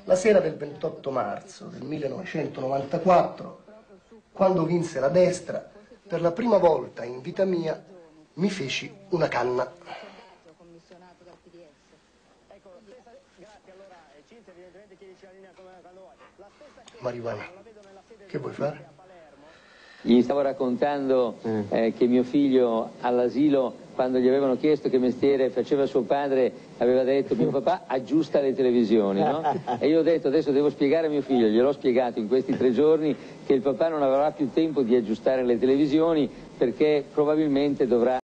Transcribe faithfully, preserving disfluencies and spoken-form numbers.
la sera del ventotto marzo del millenovecentonovantaquattro, quando vinse la destra, per la prima volta in vita mia mi feci una canna. Marijuana, che vuoi fare? Gli stavo raccontando eh, che mio figlio all'asilo, quando gli avevano chiesto che mestiere faceva suo padre, aveva detto: mio papà aggiusta le televisioni, no? E io ho detto: adesso devo spiegare a mio figlio, gliel'ho spiegato in questi tre giorni, che il papà non avrà più tempo di aggiustare le televisioni perché probabilmente dovrà